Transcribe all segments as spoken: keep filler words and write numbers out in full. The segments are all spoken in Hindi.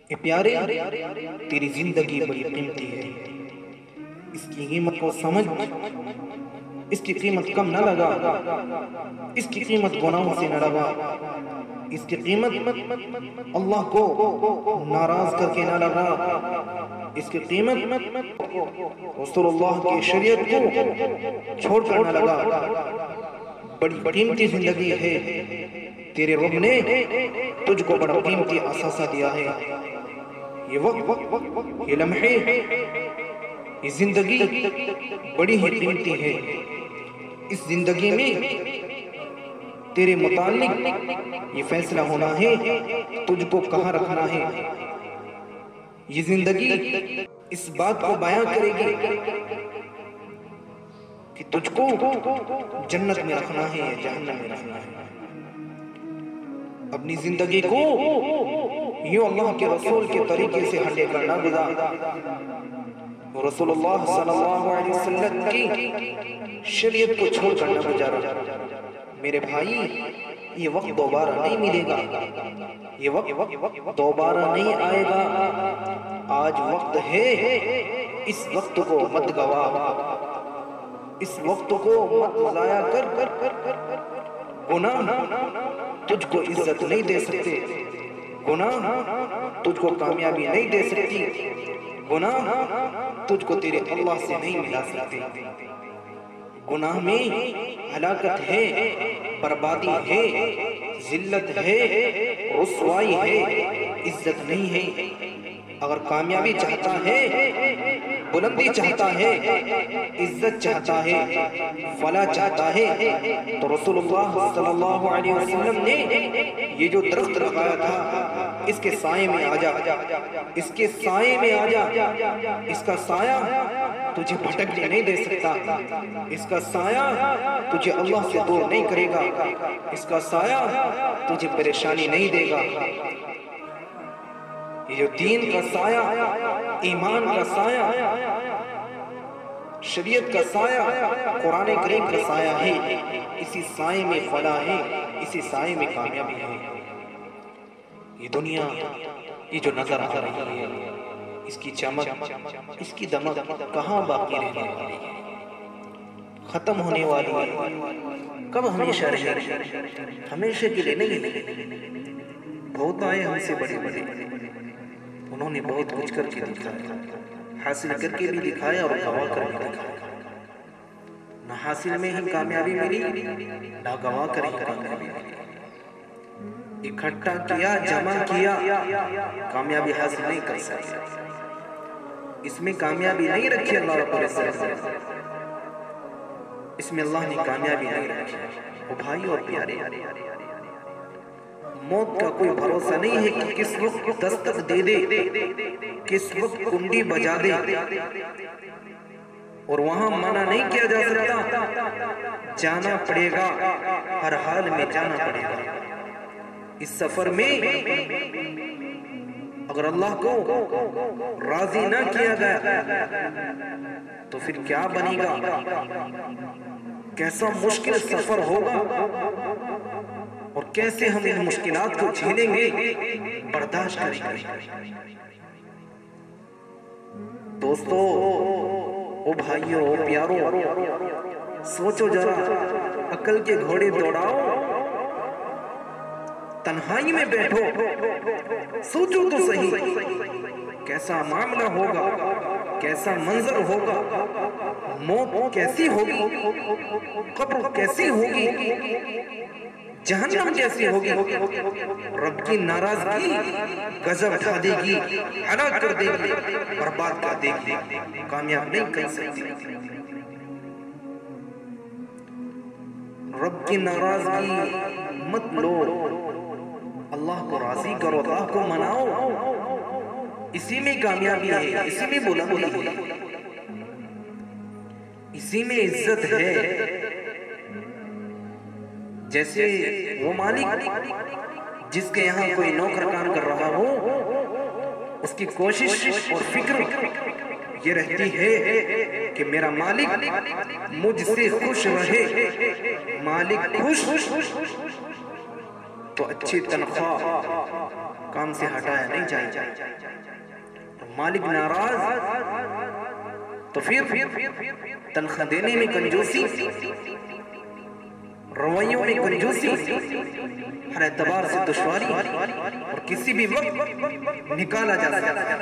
ए प्यारे, तेरी जिंदगी बड़ी कीमती है, इसकी कीमत को समझ। इसकी कीमत कम न लगा, इसकी कीमत गुनाहों से न लगा, इसकी कीमत अल्लाह को नाराज करके न लगा, इसकी कीमत रसूलुल्लाह की शरीयत को छोड़कर न लगा। बड़ी कीमती जिंदगी है, तेरे रब ने तुझको बड़ा कीमती असासा दिया है। ये वक्त, ये लम्हे, ये जिंदगी बड़ी ही कीमती है। इस जिंदगी में तेरे मुताल्लिक ये फैसला होना है तुझको कहाँ रखना है। ये जिंदगी इस बात को बयां करेगी कि तुझको जन्नत में रखना है या जहन्नम में रखना है। अपनी जिंदगी को यूं अल्लाह के रसूल के तरीके से हटे करना गुजार। रसूलुल्लाह सल्लल्लाहु अलैहि वसल्लम की शरीयत को छोड़ कर न गुजारा। मेरे भाई, ये वक्त दोबारा नहीं मिलेगा, ये वक्त दोबारा नहीं आएगा। आज वक्त है, इस वक्त को मत गवा, इस वक्त को मत ज़ाया कर कर कर कर गुनाह तुझको इज्जत नहीं दे सकते, गुनाह तुझको कामयाबी नहीं दे सकती, गुनाह तुझको तेरे अल्लाह से नहीं मिला सकते। गुनाह में हलाकत है, बर्बादी है, जिल्लत है, रुसवाई है, इज्जत नहीं है। अगर कामयाबी चाहता है, बुलंदी चाहता है, इज्जत चाहता है, फला चाहता है, तो रसूलुल्लाह सल्लल्लाहु अलैहि वसल्लम ने ये जो दरख्त लगाया था, इसके साए में आ जा, इसके साए में आ जा। इसका साया तुझे भटकने नहीं दे सकता, इसका साया तुझे अल्लाह से दूर नहीं करेगा, इसका साया तुझे परेशानी नहीं देगा। ये जो दीन का साया, ईमान का साया, शरीयत का साया, कुरान करीम का साया है, इसी साए में फला है, इसी साए में कामयाबी है। ये दुनिया, ये जो नजर आ रही है, इसकी चमक, इसकी दमक कहाँ बाकी रहने वाली है, खत्म होने वाली है। कब हमेशा रहेगी? हमेशा के लिए नहीं। बहुत आए हमसे बड़े बड़े, उन्होंने बहुत कुछ करके दिखाया, हासिल करके भी दिखाया और गवा कर भी दिखाया। न हासिल में ही कामयाबी मिली, न गवा कर ही कामयाबी मिली। इकट्ठा किया, जमा किया, कामयाबी हासिल नहीं कर सकते। इसमें कामयाबी नहीं रखी अल्लाह रब्बुल इज्जत, इसमें अल्लाह ने कामयाबी नहीं रखी। ओ भाई और प्यारे, मौत का कोई भरोसा नहीं है कि किस वक्त दस्तक दे दे, किस वक्त कुंडी बजा दे, और वहां मना नहीं किया जा सकता। जाना पड़ेगा, हर हाल में जाना पड़ेगा। इस सफर में अगर अल्लाह को राजी ना किया गया तो फिर क्या बनेगा? कैसा मुश्किल सफर होगा और कैसे हम इन मुश्किलात को झेलेंगे, बर्दाश्त करेंगे। दोस्तों, ओ भाइयों, ओ प्यारों, सोचो जरा, अकल के घोड़े दौड़ाओ, तन्हाई में बैठो, सोचो तो सही, कैसा मामला होगा, कैसा मंजर होगा, मौत कैसी होगी, कब्र कैसी होगी, जहन्नम कैसी होगी। रब की नाराजगी गजब उठा देगी, हलाक कर देगी, बर्बाद कर देगी, कामयाब नहीं कर सकती। रब की नाराजगी मत लो, अल्लाह को राजी करो, अल्लाह को मनाओ, इसी में कामयाबी है, इसी में बुलंदी है, इसी में इज्जत है। जैसे वो मालिक जिसके यहाँ कोई नौकर काम कर रहा हो, उसकी कोशिश और फिक्र ये रहती है कि मेरा मालिक मुझसे खुश रहे। मालिक खुश तो अच्छी तनख्वाह, काम से हटाया नहीं जाएगा। मालिक नाराज तो फिर तनख्वाह देने में कंजूसी, रवैयों में कंजूसी, हर एतबार से दुश्वारी और किसी भी वक्त निकाला जा सकता है।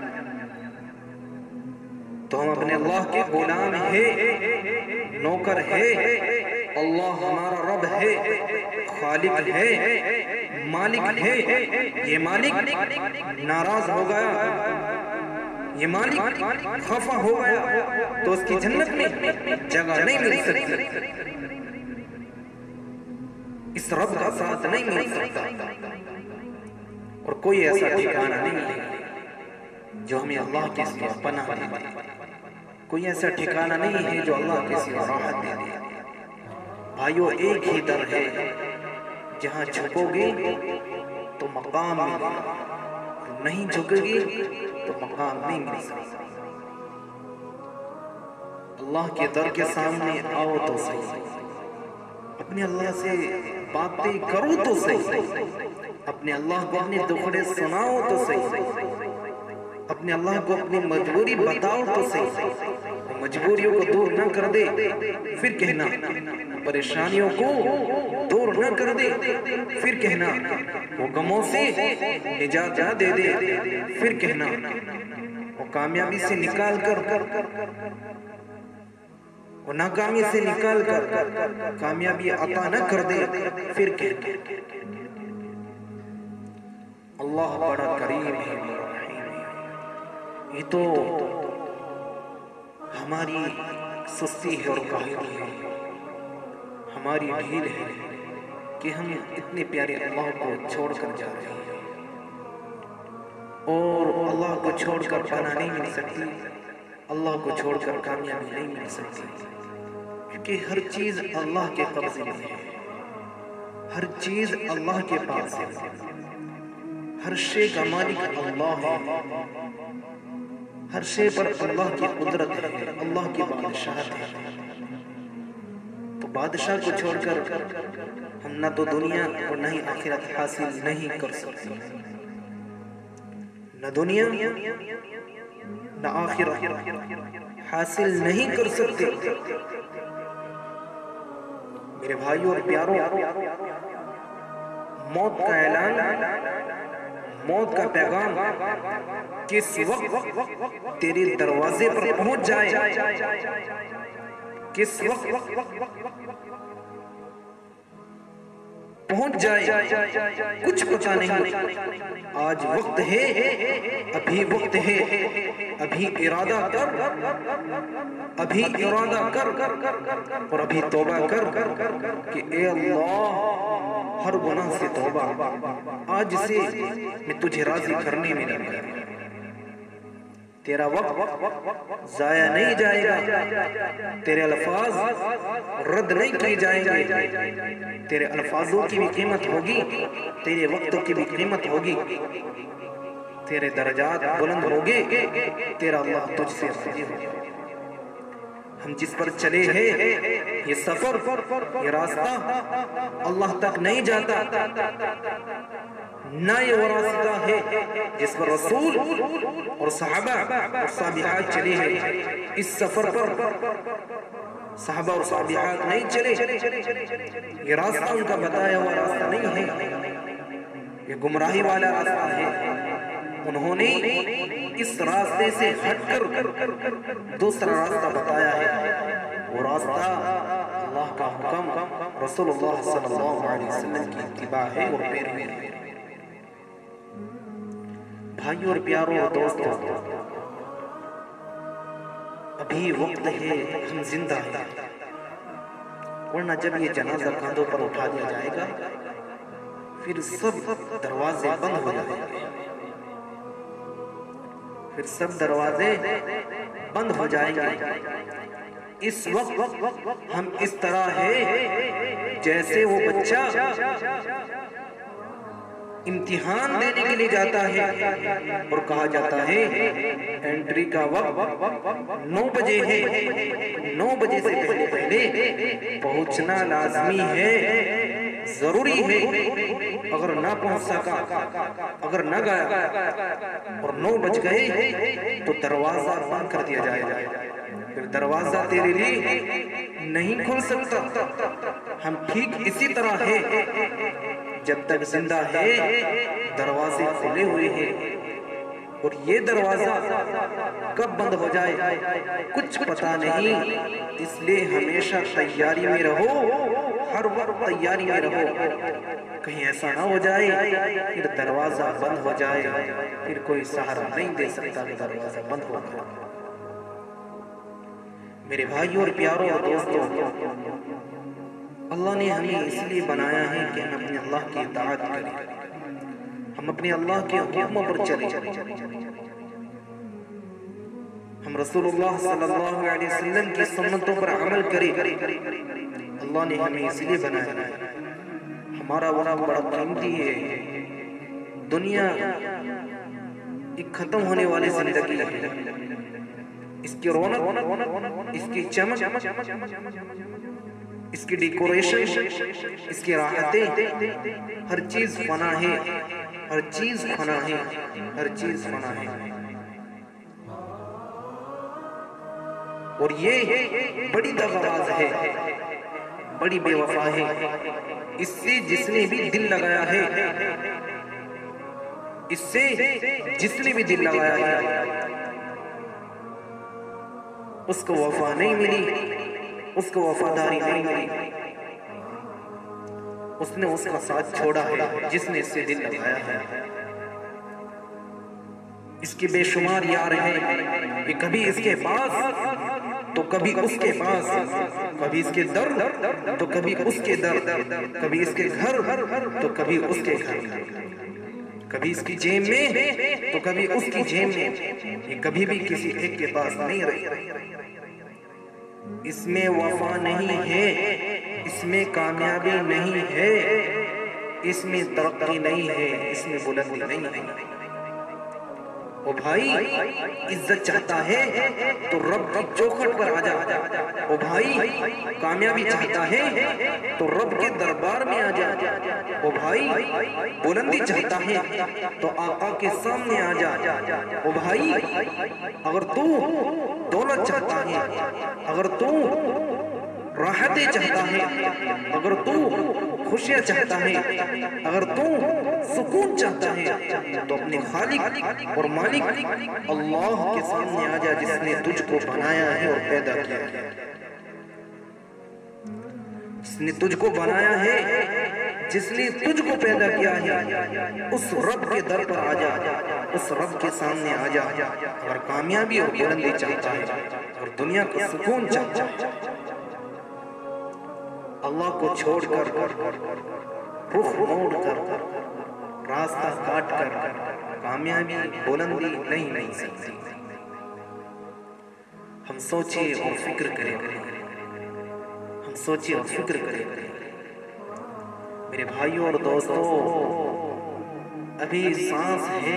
तो हम अपने अल्लाह के गुलाम है, नौकर है, अल्लाह हमारा रब है, खालिक है, मालिक है। ये मालिक नाराज हो गया, ये मालिक खफा हो गया तो उसकी जन्नत में जगह नहीं मिल सकती, इस रब का साथ नहीं मिल सकता। और कोई ऐसा ठिकाना नहीं है जो हमें अल्लाह के सिवा पनाह दे दे, कोई ऐसा ठिकाना नहीं है जो अल्लाह के सिवा राहत दे दे। भाइयों, एक ही दर है जहां झुकोगे तो मकाम मिलेगा, नहीं झुकोगे तो मकाम नहीं मिल सकता। अल्लाह के दर के सामने आओ तो सही, अपने अल्लाह से बातें करो तो सही, अपने अल्लाह को अपने दुखड़े सुनाओ तो सही, अपने अल्लाह को अपनी मजबूरी बताओ तो सही। मजबूरियों को दूर न कर दे फिर कहना, परेशानियों को दूर न कर दे फिर कहना, वो गमों से निजात न दे दे फिर कहना, वो कामयाबी से निकाल कर वो नाकामी से निकाल कर कामयाबी अता न कर दे फिर कहना। अल्लाह बड़ा करीम है, ये तो हमारी सुस्ती है और काहिली है, हमारी ढील है कि हम इतने प्यारे अल्लाह को छोड़कर जा रहे हैं। और अल्लाह को छोड़कर पनाह नहीं मिल सकती, अल्लाह को छोड़कर कामयाबी नहीं मिल सकती, क्योंकि हर चीज अल्लाह के कब्जे में है, हर चीज अल्लाह के पास है, हर शे का मालिक अल्लाह है, हर शे पर अल्लाह की कुदरत है, अल्लाह की बादशाहत है। तो बादशाह को छोड़कर हम न तो दुनिया और न ही आखिरत हासिल नहीं कर सकते, न दुनिया न आखिरत हासिल नहीं कर सकते। मेरे भाइयों और प्यारों, मौत का ऐलान, मौत का पैगाम किस वक्त तेरे दरवाजे पर पहुंच जाए, किस वक्त पहुंच जाए कुछ पता नहीं। आज वक्त है, अभी वक्त है, अभी इरादा कर, अभी इरादा कर और अभी तौबा कर कि ए अल्लाह हर गुनाह से तौबा, आज से मैं तुझे राजी करने में लगा। तेरा वक्त जाया नहीं जाएगा, तेरे अल्फाज रद्द नहीं किए जाएंगे, तेरे अल्फाजों की भी कीमत होगी, तेरे वक्तों की भी कीमत होगी, तेरे दर्जात बुलंद होंगे, तेरा अल्लाह तुझसे राजी होगा। हम जिस पर चले हैं, ये सफर, ये रास्ता अल्लाह तक नहीं जाता, ना ये वो रास्ता है जिस पर रसूल और सहाबा और साबिहात चले हैं। इस सफर पर सहाबा और साबिहात नहीं चले, ये रास्ता उनका बताया हुआ रास्ता नहीं है, ये गुमराही वाला रास्ता है। उन्होंने इस रास्ते से हटकर दूसरा रास्ता बताया है, वो रास्ता अल्लाह का हुक्म, रसूलुल्लाह सल्लल्लाहु अलैहि वसल्लम की इत्तिबा है और पैरवी है। भाइयों और प्यारों और दोस्तों, अभी वक्त है, हम जिंदा हैं, वरना जब ये जनाजा कंधों पर उठा दिया जाएगा फिर सब दरवाजे बंद हो जाएंगे, फिर सब दरवाजे बंद हो जाएंगे। इस वक्त हम इस तरह है जैसे वो बच्चा इम्तिहान देने के लिए जाता है और कहा जाता है एंट्री का वक्त नौ बजे है, नौ बजे से पहले पहले पहुंचना लाजमी है, जरूरी है, अगर ना पहुंच सका, अगर ना गया और नौ बज गए तो दरवाजा बंद कर दिया जाएगा। फिर दरवाजा तेरे लिए नहीं खुल सकता। हम ठीक इसी तरह है, जब तक जिंदा है दरवाजे खुले हुए हैं और ये दरवाजा कब बंद हो जाए कुछ पता नहीं। इसलिए हमेशा तैयारी में रहो, हर वक्त तैयारी में रहो। कहीं ऐसा ना हो जाए फिर दरवाजा बंद हो जाए, फिर कोई सहारा नहीं दे सकता कि दरवाजा बंद हो गया। मेरे भाइयों और प्यारों और दोस्तों, अल्लाह ने हमें इसलिए बनाया है कि हम अपने अल्लाह की इताअत करें, हम अपने अल्लाह के हुक्मों पर चलें, हम रसूलुल्लाह सल्लल्लाहु अलैहि वसल्लम की सुन्नतों पर अमल करें। अल्लाह ने हमें इसलिए बनाया है। हमारा वक्त बड़ा कीमती है। दुनिया एक खत्म होने वाली जिंदगी है। इसकी रौनक, इसकी चमक, इसकी डेकोरेशन, इसकी राहतें, हर चीज फना है, हर चीज फना है, हर चीज फना है। और ये बड़ी दगाबाज है, बड़ी बेवफा है। इससे जिसने भी दिल लगाया है, इससे जिसने भी दिल लगाया है, उसको वफा नहीं मिली, उसको वफादारी नहीं मिली। उसने उसका साथ छोड़ा है जिसने इससे दिल लगाया है। इसके बेशुमार यार हैं, ये कभी इसके पास तो कभी उसके पास, कभी इसके दर तो कभी उसके दर, कभी इसके घर तो कभी उसके घर, कभी इसकी जेब में तो कभी उसकी जेब में। ये कभी भी किसी एक के पास नहीं रही। इसमें वफा नहीं है, इसमें कामयाबी नहीं है, इसमें तरक्की नहीं है, इसमें बुलंदी नहीं है। ओ भाई, इज्जत चाहता है तो रब की चौखट पर आ जा। ओ भाई, कामयाबी चाहता है तो रब के दरबार में आ जा। ओ भाई, बुलंदी चाहता है तो आका के सामने आ जा। ओ भाई, अगर तू दौलत चाहता है, अगर तू राहतें चाहता है, अगर तू खुशियां चाहता है, अगर तू सुकून चाहता है, तो अपने खालिक और मालिक अल्लाह के सामने आ जा, जिसने तुझको बनाया है और पैदा किया है। जिसने तुझको बनाया है, जिसने तुझको पैदा किया है, उस रब के दर पर आ जा, उस रब के सामने आ जा। अगर कामयाबी और बुलंदी चाहता है और दुनिया का सुकून चाहता है, अल्लाह को छोड़कर, रुख मोड़कर, रास्ता काट कर कामयाबी बुलंदी नहीं नहीं सकती। हम सोचिए और फिक्र करें, हम सोचिए और फिक्र करें। मेरे भाइयों और दोस्तों, अभी सांस है,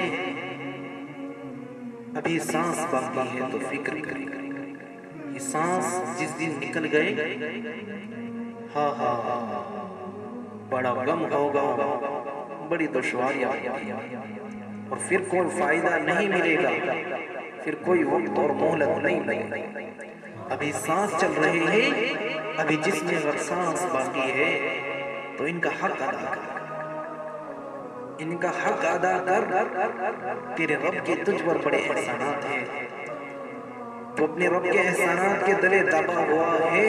अभी सांस बाकी है, तो फिक्र करें। ये सांस जिस दिन निकल गए, हाँ हाँ हाँ बड़ा गम होगा, बड़ी दुश्वारियां, और फिर कोई फायदा नहीं मिलेगा, फिर कोई वक्त और मोहलत नहीं मिलेगी। अभी सांस चल रही है, अभी जिसमें अगर सांस बाकी है तो इनका हक अदा कर, इनका हक अदा कर। तेरे रब के तुझ पर बड़े एहसानात हैं, तो अपने रब के एहसानात के तले दबा हुआ है,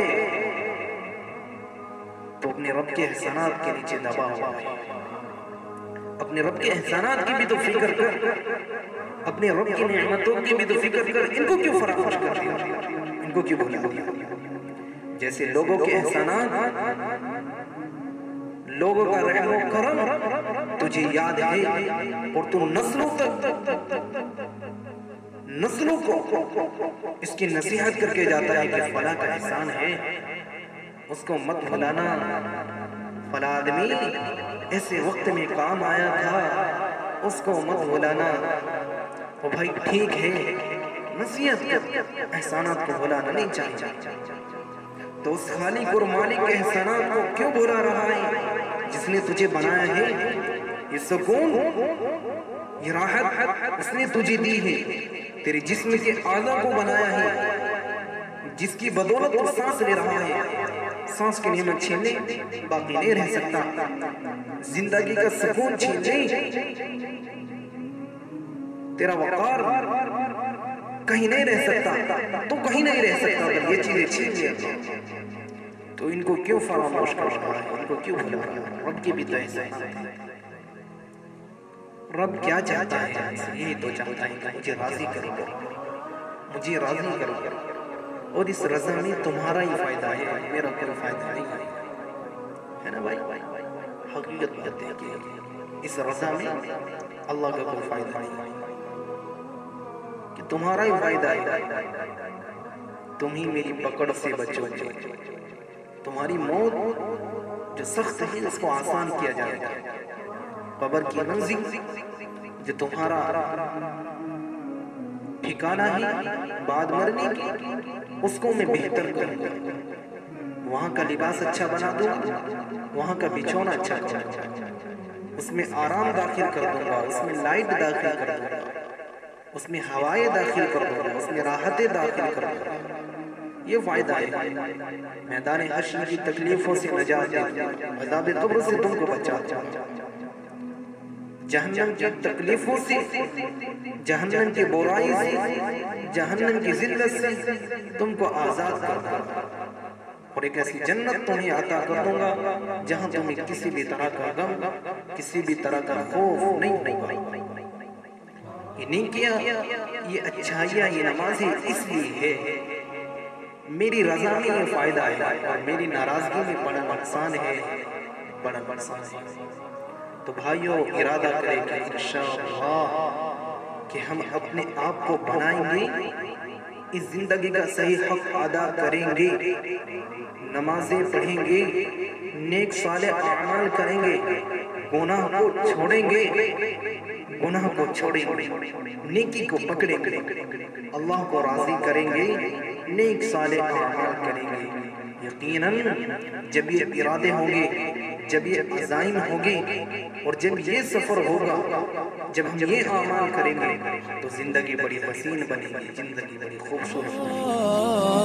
तो अपने रब के एहसानात के नीचे दबा हुआ है। अपने रब के एहसानात की भी तो फिक्र कर, अपने रब की नेमतों की भी तो फिक्र कर। इनको क्यों फरामोश कर दिया, इनको क्यों भुला दिया? जैसे लोगों के एहसानात, लोगों का रहमो करम तुझे याद है, और तू नस्लों तक, नस्लों को इसकी नसीहत करके जाता है कि फला का एहसान है, उसको मत भुलाना। फला आदमी ऐसे वक्त में काम आया था, उसको मत भुलाना। ओ भाई ठीक है, नसीहत कर, एहसानात को भुलाना नहीं चाहिए। तो उस खालिक और मालिक के एहसानात को क्यों भुला रहा है? जिसने तुझे बनाया है, ये सुकून, ये राहत उसने तुझे दी है। तेरे जिस्म के आला को बनाया है, जिसकी बदौलत तू सांस ले रहा है। सांस की नेमत छीन ले, बाकी नहीं रह सकता। जिंदगी का सुकून छीन ले, तेरा वकार कहीं नहीं रह सकता, तो कहीं नहीं रह सकता। अगर ये चीजें छीन लिया तो इनको क्यों फरामोश कर रहा है, इनको क्यों भूल रहा है? रब की भी तो ऐसा है। रब क्या चाहता है? यही तो चाहता है कि मुझे राजी करो, मुझे राजी करो, और इस रजा में तुम्हारा ही फायदा है, मेरा कोई फायदा नहीं है, है ना भाई? हकीकत बात है कि इस रजा में अल्लाह का कोई फायदा नहीं है, कि तुम्हारा ही फायदा है। तुम ही मेरी पकड़ से बचोगे, तुम्हारी मौत जो सख्त है उसको आसान किया जाएगा। कब्र की मंजिल जो तुम्हारा ठिकाना है बाद मरने की, उसको मैं बेहतर करूंगा। वहां का लिबास अच्छा बना दूंगा, वहां का बिछौना अच्छा करूंगा, उसमें आराम दाखिल कर दूंगा, उसमें लाइट दाखिल कर दूंगा, उसमें हवाएं दाखिल कर दूंगा, उसमें राहतें दाखिल कर दूंगा। ये फायदा है। मैदान हश्र की तकलीफों से नजात देगा, अज़ाब कब्र से तुमको बचाता, जहन्नम की तकलीफों से, जहन्नम की बुराई से, जहन्नम की जिल्लत से तुमको आजाद कर दूंगा, और एक ऐसी जन्नत तुम्हें अता कर दूंगा जहां तुम्हें किसी भी तरह का गम, किसी भी तरह का खौफ नहीं होगा। ये नहीं किया, ये अच्छाइयाँ, ये नमाज़ें इसलिए है, मेरी रजा में ये फायदा है, और मेरी नाराजगी में बड़ा नुकसान है, बड़ा नुकसान है। तो भाइयों, इरादा करें कि इंशाअल्लाह कि हम अपने आप को बनाएंगे, इस जिंदगी का सही हक अदा करेंगे, नमाजें पढ़ेंगे, नेक साले अमाल करेंगे, गुनाह को छोड़ेंगे, गुनाह को छोड़ेंगे, नेकी को पकड़ेंगे, अल्लाह को राजी करेंगे, नेक साले अमाल करेंगे। यकीनन जब ये इरादे होंगे, जब ये अज़ाइम होंगे, और जब ये सफर होगा, जब हम ये अमाल करेंगे, तो जिंदगी बड़ी हसीन बनेगी, जिंदगी बड़ी खूबसूरत बनेगी।